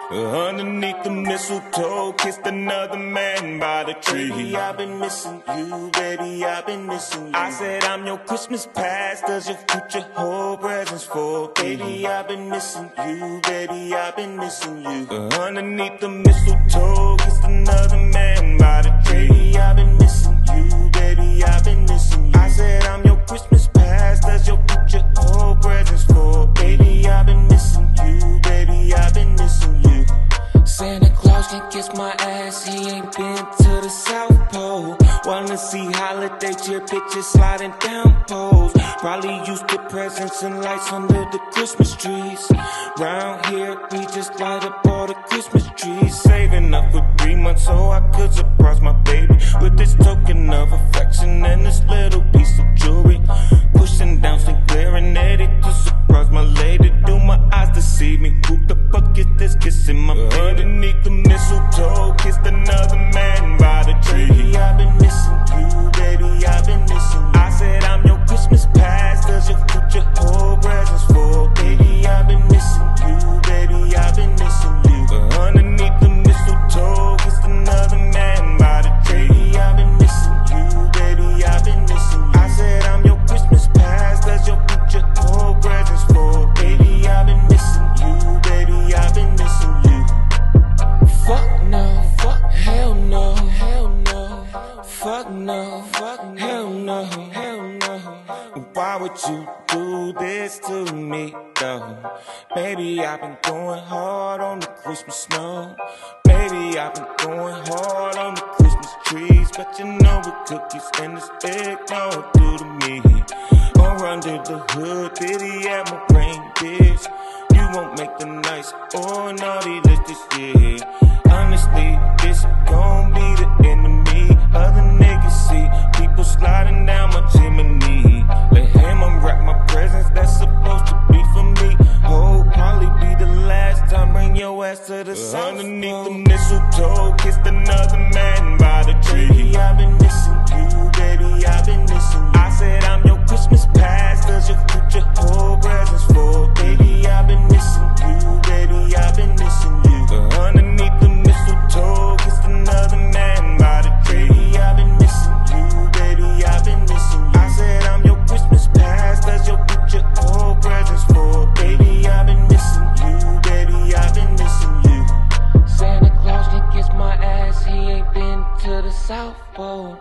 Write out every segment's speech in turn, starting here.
Underneath the mistletoe, kissed another man by the tree. Baby, I've been missing you, baby, I've been missing you. I said I'm your Christmas past, does your future hold presents for me? Baby, I've been missing you, baby, I've been missing you. Underneath the mistletoe, kissed another man by the tree. Baby, I've been missing you, baby, I've been missing you. I said I'm your Christmas past, does your future hold presents for me? Baby, I've been missing you, baby, I've been missing you. Santa Claus can kiss my ass, he ain't been to the South Pole. Wanna see holiday cheer pictures sliding down poles. Probably used to presents and lights under the Christmas trees. Round here we just light up all the Christmas trees. Saving up for 3 months so I could surprise my baby with this token of affection and this little piece of jewelry. Pushing down Sinclair and Eddie to surprise my lady. Do my eyes deceive me? Who the fuck is this kissing my baby? Underneath the mistletoe, kissed another man by the tree. Baby, I've been missing you, baby, I've been missing you. I said I'm your Christmas past, does your future hold presents for? Baby, I've been missing you, baby, I've been missing you. Underneath the mistletoe, kissed another man by the tree. Baby, I've been missing you, baby, I've been missing you. I said I'm your Christmas past, does your future hold presents for? Baby, I've been missing you, baby, I've been missing you. Fuck no, fuck hell no, hell no. Fuck no, fuck hell no, hell no. Why would you do this to me though? Maybe I've been going hard on the Christmas snow. Maybe I've been going hard on the Christmas trees. But you know what cookies and this egg don't do to me. Or under the hood, did he have my reindeers? You won't make the nice or naughty list this year. Honestly, this gon' be the enemy. Other niggas see people sliding down my chimney. Let him unwrap my presents that's supposed to be for me. Oh, probably be the last time. Bring your ass to the sun. Underneath the mistletoe, kissed another man by the tree. Baby, I've been missing you, baby, I've been missing you. I said I'm your Christmas past, does your future hold presents for? Baby, I've been missing you, baby, I've been missing you. Underneath the mistletoe, kissed another man by the tree. Baby, I've been missing you, baby, I've been missing you. I said I'm your Christmas past, does your future hold presents for? Baby, I've been missing you, baby, I've been missing you. Santa Claus can kiss my ass, he ain't been to the South Pole.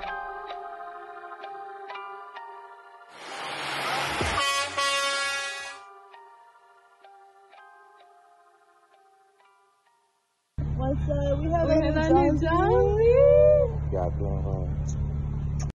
We have a new Johnny. Yeah,